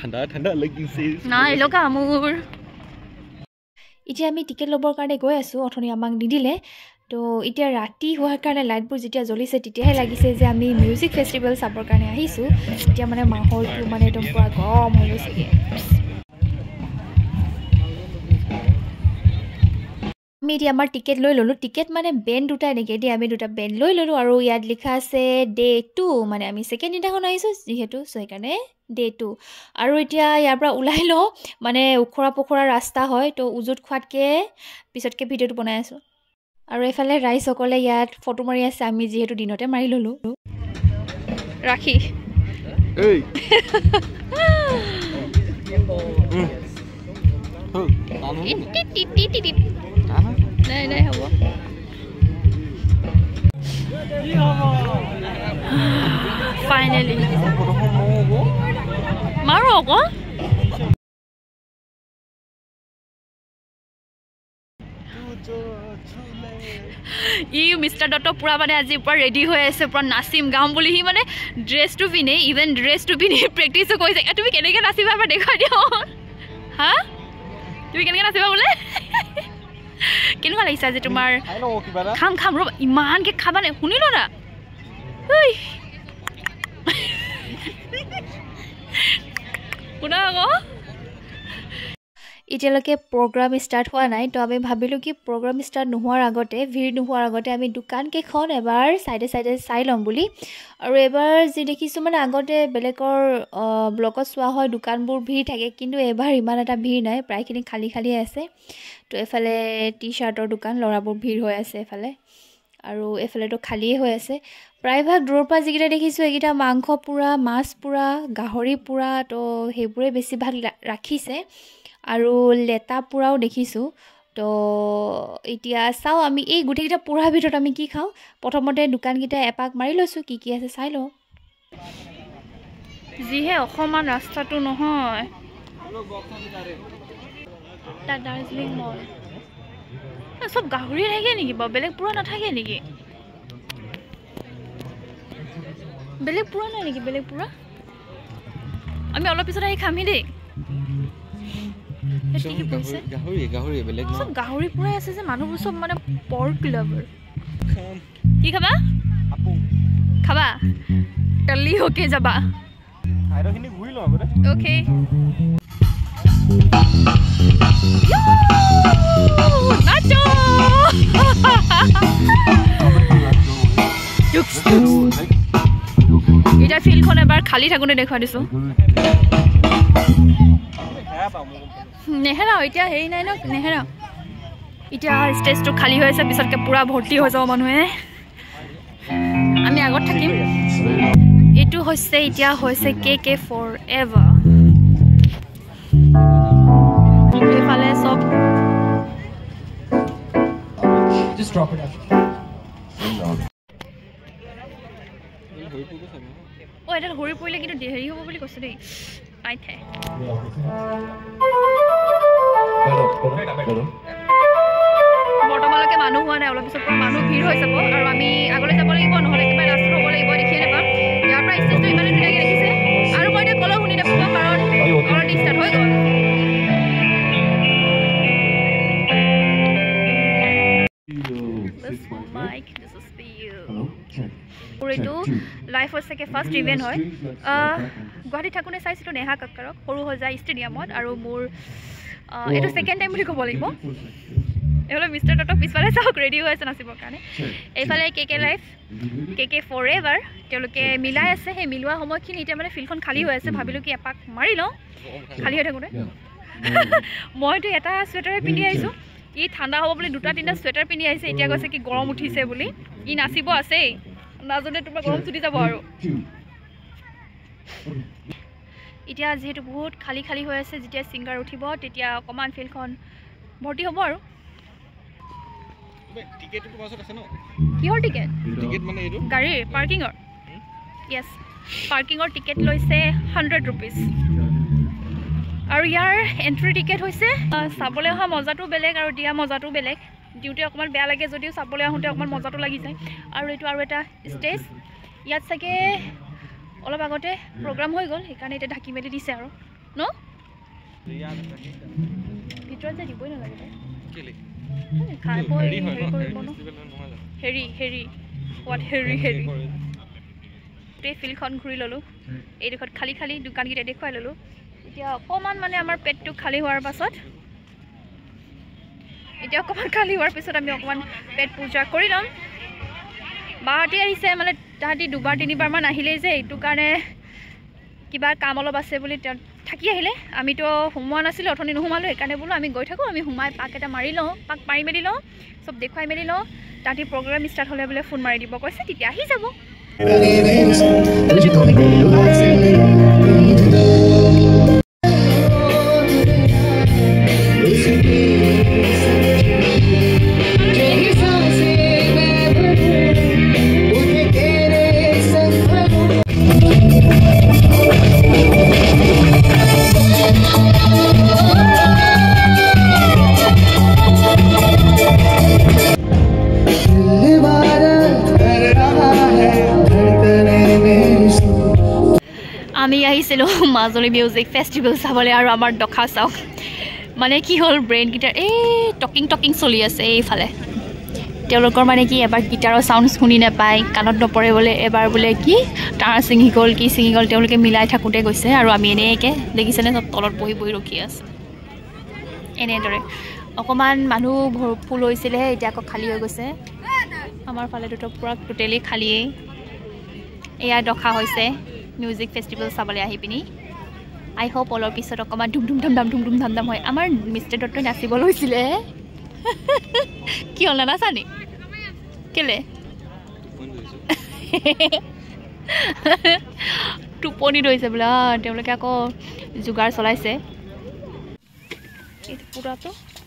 ঠাণ্ডা ঠাণ্ডা লাগিছে নাই লগা মোৰ এতিয়া আমি টিকেট ল'বৰ কাৰণে গৈ আছোঁ অথনি আমাক নিদিলে তো এতিয়া ৰাতি হোৱাৰ কাৰণে লাইটবোৰ যেতিয়া জ্বলিছে তেতিয়াহে লাগিছে যে আমি মিউজিক ফেষ্টিভেল চাবৰ কাৰণে আহিছোঁ এতিয়া মানে মাহলটো মানে একদম পুৰা গৰম হৈ গৈছেগৈ আমি এতিয়া আমাৰ টিকেট লৈ ল'লোঁ টিকেট মানে বেণ্ড দুটা এনেকৈ দিয়ে আমি দুটা বেণ্ড লৈ ল'লোঁ আৰু ইয়াত লিখা আছে ডে 2 মানে আমি ছেকেণ্ড দিনাখন আহিছোঁ যিহেতু চ' সেইকাৰণে ডে 2 আৰু এতিয়া ইয়াৰ পৰা ওলাই লওঁ মানে ওখৰা পোখৰা ৰাস্তা হয় তো উজুত খোৱাতকৈ পিছতকৈ ভিডিঅ'টো বনাই আছোঁ আৰু এইফালে ৰাইজসকলে ইয়াত ফটো মাৰি আছে আমি যিহেতু দিনতে মাৰি ল'লোঁ ৰাখি নাই নাই হ'ব ফাইনেলি মাৰো আকৌ ই মিষ্টাৰ দত্ত পুৰা মানে আজি পুৰা ৰেডি হৈ আছে পুৰা নাচিম গাম বুলি সি মানে ড্ৰেছটো পিন্ধে ইভেন ড্ৰেছটো পিন্ধি প্ৰেক্টিছো কৰিছে তুমি কেনেকৈ নাচিবা এবাৰ দেখুৱাই দিওঁ হা তুমি কেনেকৈ নাচিবা বোলে কেনেকুৱা লাগিছে আজি তোমাৰ খাম খাম ৰ'বা ইমানকৈ খাবা নে শুনিলো না শুনা আকৌ এতিয়ালৈকে প্ৰগ্ৰাম ষ্টাৰ্ট হোৱা নাই তো আমি ভাবিলোঁ কি প্ৰগ্ৰাম ষ্টাৰ্ট নোহোৱাৰ আগতে ভিৰ নোহোৱাৰ আগতে আমি দোকানকেইখন এবাৰ চাইডে চাইডে চাই ল'ম বুলি আৰু এবাৰ যি দেখিছোঁ মানে আগতে বেলেগৰ ব্লগত চোৱা হয় দোকানবোৰ ভিৰ থাকে কিন্তু এবাৰ ইমান এটা ভিৰ নাই প্ৰায়খিনি খালী খালী আছে তো এফালে টি চাৰ্টৰ দোকান ল'ৰাবোৰ ভিৰ হৈ আছে এফালে আৰু এফালেতো খালীয়ে হৈ আছে প্ৰায়ভাগ দূৰৰ পৰা যিকেইটা দেখিছোঁ এইকেইটা মাংস পোৰা মাছ পোৰা গাহৰি পোৰা তো সেইবোৰে বেছিভাগ ৰাখিছে আৰু লেটা পোৰাও দেখিছোঁ তো এতিয়া চাওঁ আমি এই গোটেইকেইটা পোৰাৰ ভিতৰত আমি কি খাওঁ প্ৰথমতে দোকানকেইটা এপাক মাৰি লৈছোঁ কি আছে চাই লওঁ যিহে অসমান ৰাস্তাটো নহয় দাৰ্জিলিং মল চব গাহৰি থাকে নেকি বাৰু বেলেগ পোৰা নাথাকে নেকি বেলেগ পোৰা নাই নেকি বেলেগ পোৰা আমি অলপ পিছত আহি খামহি দেই গাহৰি পুৰাই আছে যে মানুহবোৰ চব মানে পৰ্ক লাভাৰ কি খাবা খাবা কালি হোকে যাবা অ'কে নাচো এটা ফিল্ডখন এবাৰ খালী থাকোঁতে দেখুৱাই দিছোঁ নেহেৰাও এতিয়া হেৰি নাই ন নেহেৰাও এতিয়া ষ্টেজটো খালী হৈ আছে পিছতকৈ পূৰা ভৰ্তি হৈ যাব মানুহে আমি আগত থাকিম এইটো হৈছে এতিয়া হৈছে কে ফৰ এভাৰ এইফালে চব এডাল হৰি পৰিলে কিন্তু হেৰি হ'ব বুলি কৈছে দেই আইঠে বৰ্তমানলৈকে মানুহ হোৱা নাই অলপ পিছত পৰা মানুহ ভিৰ হৈ যাব আৰু আমি আগলৈ যাব লাগিব নহ'লে কিবা ৰাস্তাত হ'ব লাগিব দেখিয়ে নাপাম ইয়াৰ পৰা ষ্টেজটো ইমানে ধুনীয়াকৈ দেখিছে আৰু মই এতিয়া কলেও শুনি নাপাব কাৰণ অলৰেডি ষ্টাৰ্ট হৈ গ'ল এইটো লাইফ হৈছেগৈ ফাৰ্ষ্ট ইভেণ্ট হয় গুৱাহাটীত থাকোঁতে চাইছিলোঁ নেহা কাক্কাৰক সৰু সজা ষ্টেডিয়ামত আৰু মোৰ এইটো ছেকেণ্ড টাইম বুলি ক'ব লাগিব এইফালে মিষ্টাৰ দত্তক পিছফালে চাওক ৰেডি হৈ আছে নাচিবৰ কাৰণে এইফালে কে লাইফ কে ফৰ এভাৰ তেওঁলোকে মিলাই আছে সেই মিলোৱা সময়খিনি এতিয়া মানে ফিল্ডখন খালী হৈ আছে ভাবিলোঁ কি এপাক মাৰি লওঁ খালী হৈ থাকোঁতে মইতো এটা চুৱেটাৰে পিন্ধি আহিছোঁ ই ঠাণ্ডা হ'ব বুলি দুটা তিনিটা চুৱেটাৰ পিন্ধি আহিছে এতিয়া কৈছে কি গৰম উঠিছে বুলি ই নাচিব আছেই নাজনে তোমাৰ গৰম চুটি যাব আৰু এতিয়া যিহেতু বহুত খালী খালী হৈ আছে যেতিয়া ছিংগাৰ উঠিব তেতিয়া অকণমান ফিল্ডখন ভৰ্তি হ'ব আৰু কিহৰ টিকেট গাড়ীৰ পাৰ্কিঙৰ য়েছ পাৰ্কিঙৰ টিকেট লৈছে 100 rupees আৰু ইয়াৰ এণ্ট্ৰি টিকেট হৈছে চাবলৈ অহা মজাটো বেলেগ আৰু দিয়া মজাটো বেলেগ দিওঁতে অকণমান বেয়া লাগে যদিও চাবলৈ আহোঁতে অকণমান মজাটো লাগি যায় আৰু এইটো আৰু এটা ষ্টেজ ইয়াত চাগে অলপ আগতে প্ৰগ্ৰাম হৈ গ'ল সেইকাৰণে এতিয়া ঢাকি মেলি দিছে আৰু ন ভিতৰত যে দিবই নালাগে খাই হেৰি হোৱাট হেৰি গোটেই ফিল্ডখন ঘূৰি ল'লোঁ এইডোখৰত খালী খালী দোকানকেইটা দেখুৱাই ল'লোঁ এতিয়া অকণমান মানে আমাৰ পেটটো খালী হোৱাৰ পাছত আমি অকণমান পেট পূজা কৰি ল'ম বাহঁতে আহিছে মানে তাহাঁতি 2-3বাৰমান আহিলেই যে এইটো কাৰণে কিবা কাম অলপ আছে বুলি তেওঁ থাকি আহিলে আমিতো সোমোৱা নাছিলোঁ অথনি নোসোমালোঁ সেইকাৰণে বোলো আমি গৈ থাকোঁ আমি সোমাই পাক এটা মাৰি লওঁ পাক মাৰি মেলি লওঁ চব দেখুৱাই মেলি লওঁ তাহাঁতি প্ৰগ্ৰাম ষ্টাৰ্ট হ'লে বোলে ফোন মাৰি দিব কৈছে তেতিয়া আহি যাব আমি আহিছিলোঁ মাজুলী মিউজিক ফেষ্টিভেল চাবলৈ আৰু আমাৰ দখা চাওক মানে কি হ'ল ব্ৰেইন গিটাৰ এই টকিং চলি আছে এইফালে তেওঁলোকৰ মানে কি এবাৰ গিটাৰৰ চাউণ্ড শুনি নাপায় কাণত নপৰে বোলে এবাৰ বোলে কি তাৰ ছিঙি গ'ল তেওঁলোকে মিলাই থাকোঁতে গৈছে আৰু আমি এনেকৈ দেখিছেনে চব তলত বহি ৰখি আছে এনেদৰে অকণমান মানুহ ফুল হৈছিলেহে এতিয়া আকৌ খালী হৈ গৈছে আমাৰ ফালেতো পূৰা টোটেলি খালীয়েই এয়া দখা হৈছে মিউজিক ফেষ্টিভেল চাবলৈ আহি পিনি আই হোপ অলপ পিছত অকণমান ধুম ধাম ধাম হয় আমাৰ মিষ্টাৰ দত্তই নাচিব লৈছিলে কি হ'ল নানাচানি কেলে টোপনি ধৰিছে বোলে তেওঁলোকে আকৌ যোগাৰ চলাইছে এইটো পুৰাটো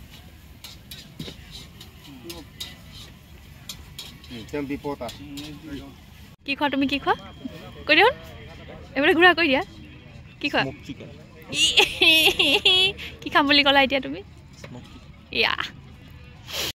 কি খোৱা তুমি কি খোৱা কৈ দিয়ক এইবোলে ঘূৰা কৈ দিয়া কি খোৱা কি খাম বুলি ক'লা এতিয়া তুমি ইয়া